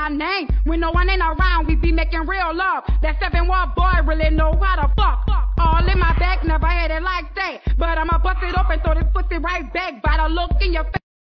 my name. When no one ain't around, we be making real love. That 7-1 boy really know how to fuck. All in my back, never had it like that. But I'ma bust it open, throw this pussy right back. By the look in your face.